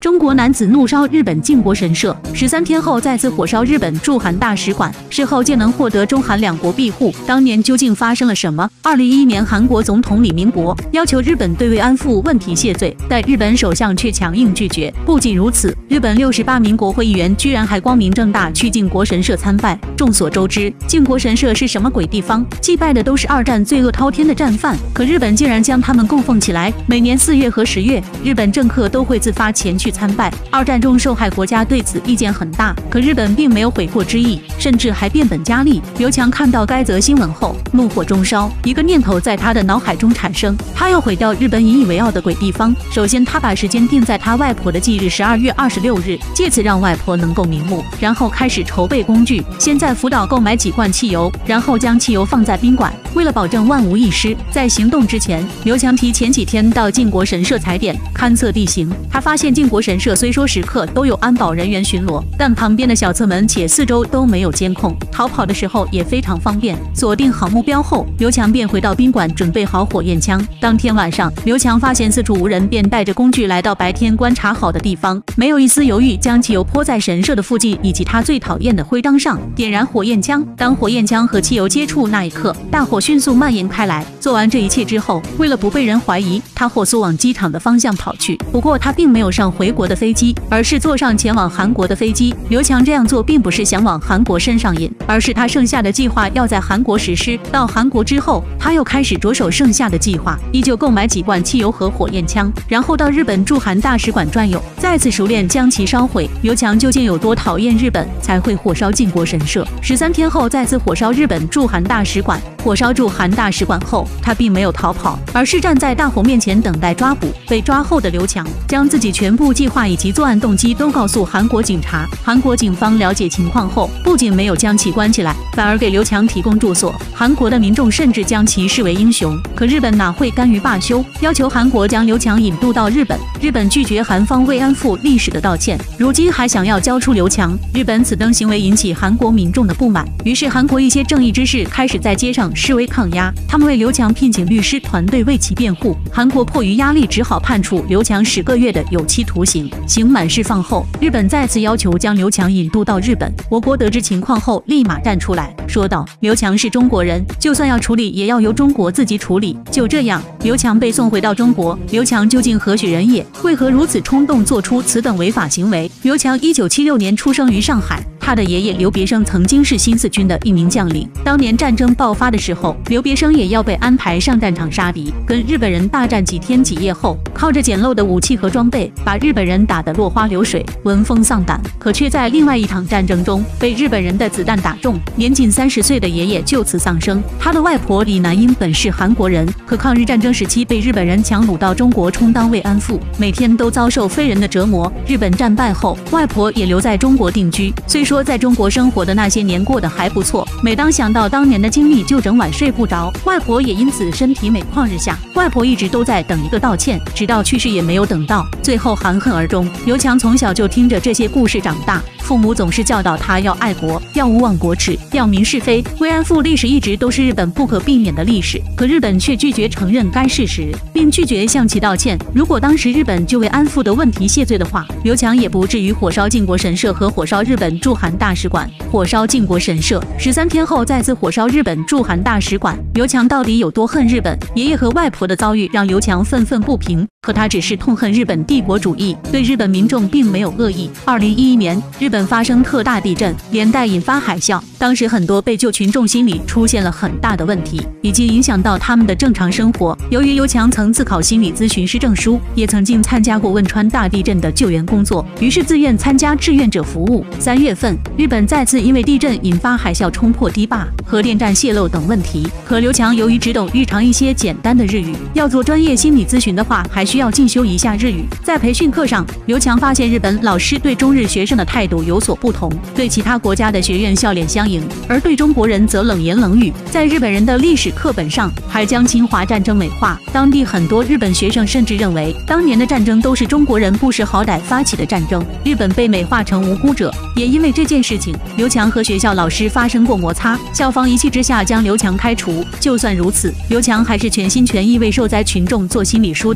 中国男子怒烧日本靖国神社，13天后再次火烧日本驻韩大使馆，事后竟能获得中韩两国庇护。当年究竟发生了什么？2011年，韩国总统李明博要求日本对慰安妇问题谢罪，但日本首相却强硬拒绝。不仅如此，日本68名国会议员居然还光明正大去靖国神社参拜。众所周知，靖国神社是什么鬼地方？祭拜的都是2战罪恶滔天的战犯，可日本竟然将他们供奉起来。每年4月和10月，日本政客都会自发前去参拜。2战中受害国家对此意见很大，可日本并没有悔过之意，甚至还变本加厉。刘强看到该则新闻后，怒火中烧，一个念头在他的脑海中产生，他要毁掉日本引以为傲的鬼地方。首先，他把时间定在他外婆的忌日12月26日，借此让外婆能够瞑目，然后开始筹备工具，先在福岛购买几罐汽油，然后将汽油放在宾馆。为了保证万无一失，在行动之前，刘强提前几天到靖国神社踩点，勘测地形。他发现靖国神社虽说时刻都有安保人员巡逻，但旁边的小侧门且四周都没有监控，逃跑的时候也非常方便。锁定好目标后，刘强便回到宾馆准备好火焰枪。当天晚上，刘强发现四处无人，便带着工具来到白天观察好的地方，没有一丝犹豫，将汽油泼在神社的附近以及他最讨厌的徽章上，点燃火焰枪。当火焰枪和汽油接触那一刻，大火迅速蔓延开来。做完这一切之后，为了不被人怀疑，他火速往机场的方向跑去。不过他并没有上回国的飞机，而是坐上前往韩国的飞机。刘强这样做并不是想往韩国身上引，而是他剩下的计划要在韩国实施。到韩国之后，他又开始着手剩下的计划，依旧购买几罐汽油和火焰枪，然后到日本驻韩大使馆转悠，再次熟练将其烧毁。刘强究竟有多讨厌日本，才会火烧靖国神社？13天后再次火烧日本驻韩大使馆。火烧驻韩大使馆后，他并没有逃跑，而是站在大火面前等待抓捕。被抓后的刘强将自己全部计划以及作案动机都告诉韩国警察。韩国警方了解情况后，不仅没有将其关起来，反而给刘强提供住所。韩国的民众甚至将其视为英雄。可日本哪会甘于罢休，要求韩国将刘强引渡到日本。日本拒绝韩方慰安妇历史的道歉，如今还想要交出刘强。日本此等行为引起韩国民众的不满，于是韩国一些正义之士开始在街上示威抗压，他们为刘强聘请律师团队为其辩护。韩国迫于压力，只好判处刘强10个月的有期徒刑。刑满释放后，日本再次要求将刘强引渡到日本。我国得知情况后，立马站出来说道：“刘强是中国人，就算要处理，也要由中国自己处理。”就这样，刘强被送回到中国。刘强究竟何许人也？为何如此冲动做出此等违法行为？刘强1976年出生于上海。他的爷爷刘别生曾经是新四军的一名将领。当年战争爆发的时候，刘别生也要被安排上战场杀敌，跟日本人大战几天几夜后，靠着简陋的武器和装备，把日本人打得落花流水、闻风丧胆。可却在另外一场战争中被日本人的子弹打中，年仅30岁的爷爷就此丧生。他的外婆李南英本是韩国人，可抗日战争时期被日本人强掳到中国充当慰安妇，每天都遭受非人的折磨。日本战败后，外婆也留在中国定居。虽说在中国生活的那些年过得还不错，每当想到当年的经历就整晚睡不着。外婆也因此身体每况日下。外婆一直都在等一个道歉，直到去世也没有等到，最后含恨而终。刘强从小就听着这些故事长大，父母总是教导他要爱国，要勿忘国耻，要明是非。慰安妇历史一直都是日本不可避免的历史，可日本却拒绝承认该事实，并拒绝向其道歉。如果当时日本就慰安妇的问题谢罪的话，刘强也不至于火烧靖国神社和火烧日本驻韩大使馆。火烧靖国神社13天后再次火烧日本驻韩大使馆，刘强到底有多恨日本？爷爷和外婆的遭遇让刘强愤愤不平，可他只是痛恨日本帝国主义，对日本民众并没有恶意。2011年，日本发生特大地震，连带引发海啸，当时很多被救群众心理出现了很大的问题，已经影响到他们的正常生活。由于刘强曾自考心理咨询师证书，也曾经参加过汶川大地震的救援工作，于是自愿参加志愿者服务。3月份，日本再次因为地震引发海啸冲破堤坝、核电站泄漏等问题，可刘强由于只懂日常一些简单的日语，要做专业心理咨询的话，还需要进修一下日语。在培训课上，刘强发现日本老师对中日学生的态度有所不同，对其他国家的学院笑脸相迎，而对中国人则冷言冷语。在日本人的历史课本上，还将侵华战争美化。当地很多日本学生甚至认为，当年的战争都是中国人不识好歹发起的战争，日本被美化成无辜者。也因为这件事情，刘强和学校老师发生过摩擦，校方一气之下将刘强开除。就算如此，刘强还是全心全意为受灾群众做心理疏导。他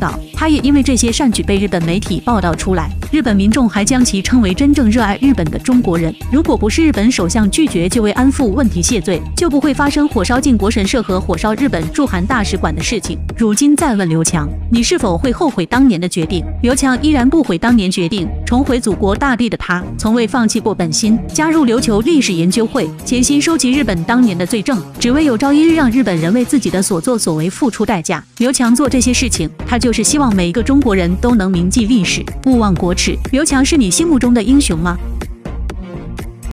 他也因为这些善举被日本媒体报道出来，日本民众还将其称为真正热爱日本的中国人。如果不是日本首相拒绝就为安富问题谢罪，就不会发生火烧靖国神社和火烧日本驻韩大使馆的事情。如今再问刘强，你是否会后悔当年的决定？刘强依然不悔当年决定，重回祖国大地的他，从未放弃过本心，加入琉球历史研究会，潜心收集日本当年的罪证，只为有朝一日让日本人为自己的所作所为付出代价。刘强做这些事情，他就是希望每一个中国人都能铭记历史，勿忘国耻。刘强是你心目中的英雄吗？